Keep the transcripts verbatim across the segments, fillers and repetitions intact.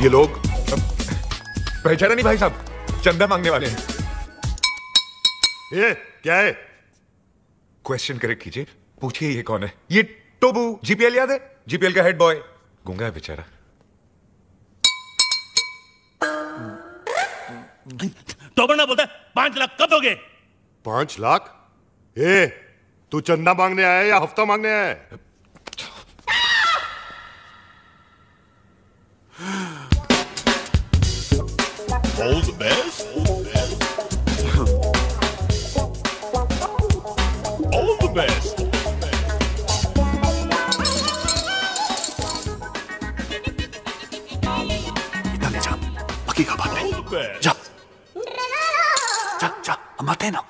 ये लोग पहचाना नहीं भाई साहब, चंदा मांगने वाले हैं। ये क्या है? क्वेश्चन करेक्ट कीजिए, पूछिए ये कौन है? ये टोबू, जीपीएल याद है? जीपीएल का हेड बॉय, गूंगा है बेचारा। टोबर ना बोलता है, पांच लाख कब दोगे? पांच लाख? ए, तू चंदा मांगने आया है या हफ्ता मांगने आया है? All the best. All the best. इधर ले जा, बाकी का बात है। जा, जा, जा, हम आते हैं ना।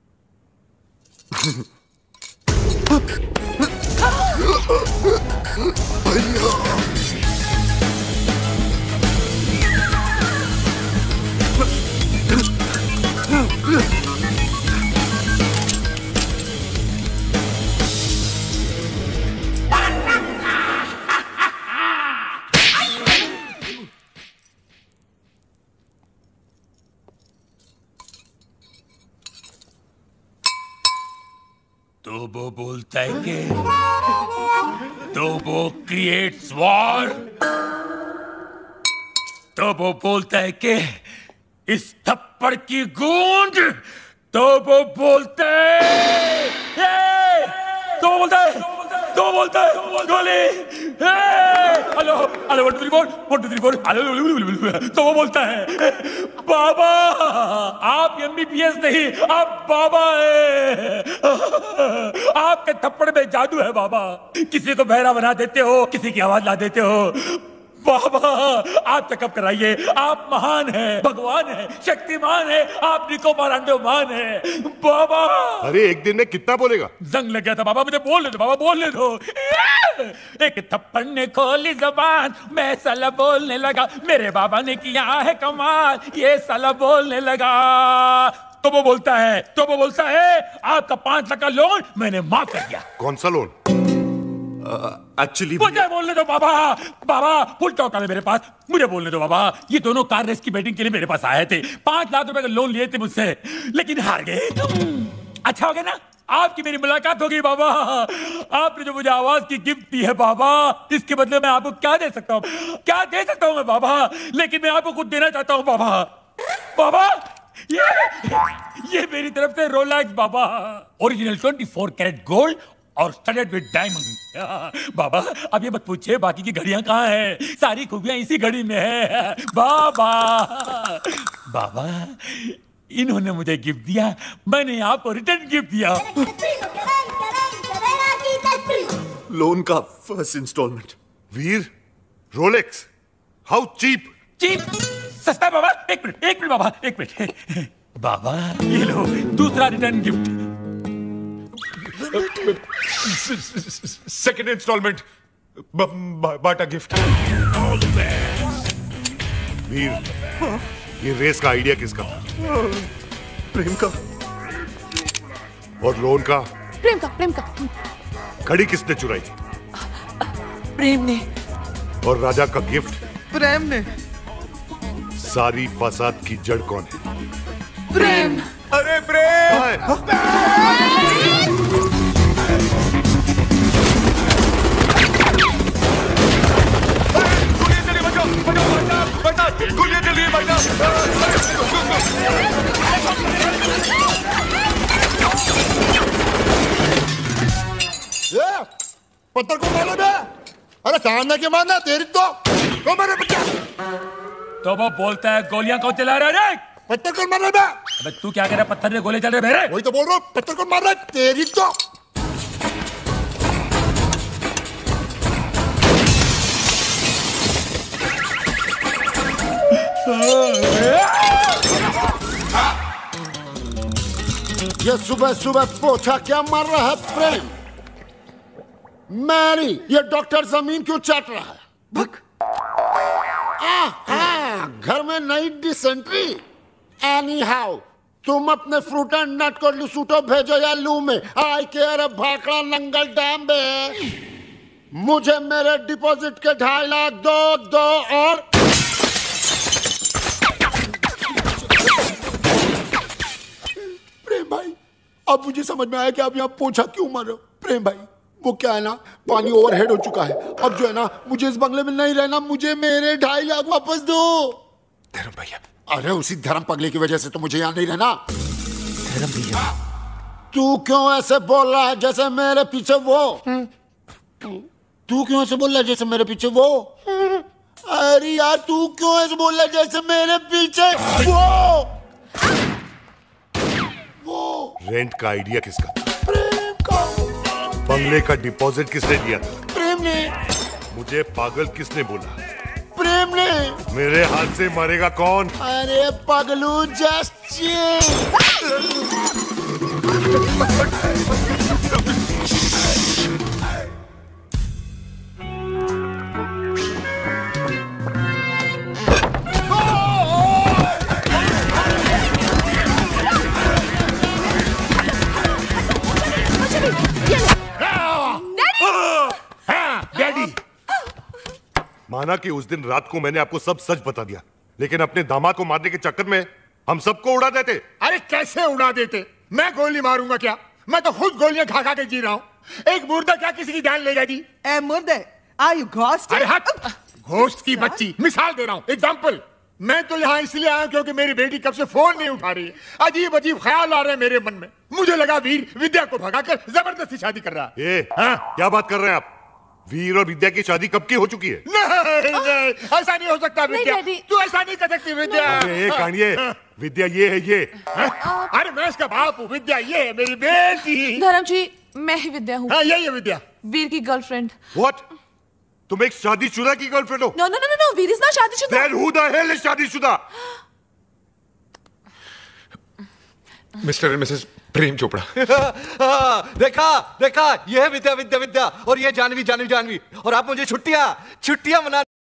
तो वो बोलता है कि तो वो क्रिएट्स वॉर, तो वो बोलता है कि इस थप्पड़ की गूंज, तो वो बोलता है, तो वो बोलता है, तो वो बोलता है गोली, hello hello one two three four one two three four hello, तो वो बोलता है बाबा, आप एमबीबीएस नहीं, आप बाबा है, आपके थप्पड़ में जादू है बाबा, किसी को बहरा बना देते हो, किसी की आवाज ला देते हो बाबा, आप चेकअप कराइए, आप महान हैं, भगवान हैं, शक्तिमान हैं, आप निकोबार अंडोमान हैं बाबा। अरे एक दिन में कितना बोलेगा? जंग लग गया था बाबा, मुझे बोलने दो बाबा, बोलने दो। एक थप्पड़ ने खोली जबान, मैं साला बोलने लगा, मेरे बाबा ने किया है कमाल, ये साला बोलने लगा। तो वो बोलता है, तो वो बोलता है आपका पांच लाख का लोन मैंने माफ कर दिया। कौन सा लोन? एक्चुअली uh, मुझे बोलने दो बाबा, बाबा फुल टॉक है मेरे पास, मुझे बोलने दो बाबा। ये दोनों कार रेस की बैटिंग के लिए मेरे पास आए थे, पांच लाख रुपए का लोन लिए थे मुझसे, लेकिन हार गए। अच्छा हो गया ना, आपकी मेरी मुलाकात हो गई बाबा, आपने जो मुझे आवाज की गिफ्ट दी है बाबा, इसके बदले मैं आपको क्या दे सकता हूँ, क्या दे सकता हूँ मैं बाबा, लेकिन मैं आपको कुछ देना चाहता हूँ बाबा। बाबा ये ये मेरी तरफ से रोलेक्स बाबा, original twenty four carat gold और स्टडेड विद डायमंड। बाबा अब ये मत पूछिए बाकी की घड़ियां कहाँ हैं, सारी खूबियां इसी घड़ी में है बाबा। बाबा इन्होंने मुझे गिफ्ट दिया, मैंने आपको रिटर्न गिफ्ट दिया। लोन का first installment. Veer, Rolex, how cheap? Cheap? सस्ता है बाबा। एक मिनट एक मिनट बाबा, एक मिनट बाबा, ये लो दूसरा return gift. Second installment, Bata gift. Veer, ये रेस का आइडिया किसका था? प्रेम का। और लोन का? प्रेम का, प्रेम का। घड़ी किसने चुराई? प्रेम ने। और राजा का गिफ्ट? प्रेम ने। सारी फसाद की जड़ कौन है? प्रेम। अरे प्रेम! गोलियां चली, बचाओ बचाओ बचाओ, गोलियां चली बचाओ। पत्थर को मारो बे, अरे सामने के मारना तेरी तो को मारे बच्चा। तो वो बोलता है गोलियां कौन चला रहा है? पत्थर को मार रहा है। अबे तू क्या कह रहा है, पत्थर में गोले चल रहे मेरे? वही तो बोल रहा हूँ, पत्थर को मार रहा है तेरी तो। ये सुबह सुबह पोछा क्या मार रहा है प्रेम? मैरी, ये डॉक्टर जमीन क्यों चाट रहा है? भक। आ, घर में नई डिसेंट्री। एनी हाउ, तुम अपने फ्रूट एंड नट को लुसूटो भेजो या लू में। I care Bhakra Nangal dam बे। मुझे मेरे डिपॉजिट के ढाई लाख दो दो और अब मुझे समझ में आया कि आप यहाँ पोछा क्यों मार रहे हो। प्रेम भाई, वो क्या है ना, पानी ओवरहेड हो चुका है। अब जो है ना, मुझे इस बंगले में नहीं रहना, मुझे मेरे ढाई लाख वापस दो। धर्म भैया। अरे उसी धर्म पगले की वजह से तो मुझे यहाँ नहीं रहना। धर्म भैया, तू क्यों ऐसे बोल रहा है जैसे मेरे पीछे वो? तू क्यों ऐसे बोल रहा है जैसे मेरे पीछे वो? अरे यार, तू क्यों ऐसे बोल रहा है जैसे मेरे पीछे वो? वो रेंट का आइडिया किसका? प्रेम का। बंगले का डिपॉजिट किसने दिया था? प्रेम ने। मुझे पागल किसने बोला? प्रेम ने। मेरे हाथ से मरेगा कौन? अरे पगलू, जस्ट डैडी, माना कि उस दिन रात को मैंने आपको सब सच बता दिया, लेकिन अपने दामाद को मारने के चक्कर में हम सबको उड़ा देते। अरे कैसे उड़ा देते? मैं गोली मारूंगा क्या? मैं तो खुद गोलियां खा खा के जी रहा हूँ। एक मुर्दा क्या किसी की जान लेगा जी? ए मुर्दे, आर यू घोस्ट? अरे हट, घोस्ट की बच्ची। मिसाल दे रहा हूँ, एग्जाम्पल। मैं तो यहाँ इसलिए आया क्योंकि मेरी बेटी कब से फोन नहीं उठा रही है। अजीब अजीब ख्याल आ रहे हैं मेरे मन में। मुझे लगा वीर विद्या को भगाकर जबरदस्ती शादी कर रहा है। ए, हाँ? क्या बात कर रहे हैं आप? वीर और विद्या की शादी कब की हो चुकी है? नहीं नहीं, ऐसा नहीं हो सकता विद्या। तू ऐसा नहीं कर सकती विद्या। अरे कानिए, विद्या ये है ये। अरे मैं इसका बाप हूँ, विद्या ये है मेरी बेटी। धर्म जी, मैं ही विद्या हूँ, हाँ यही है विद्या। वीर की गर्लफ्रेंड। What? तुम एक शादीशुदा की गर्लफ्रेंड हो? No no no no, Veer is not शादीशुदा। Then who the hell is शादीशुदा? Mister and missus Prem Chopra. देखा देखा, ये है विद्या विद्या विद्या, और ये जानवी जानवी जानवी, और आप मुझे छुट्टियां छुट्टियां मना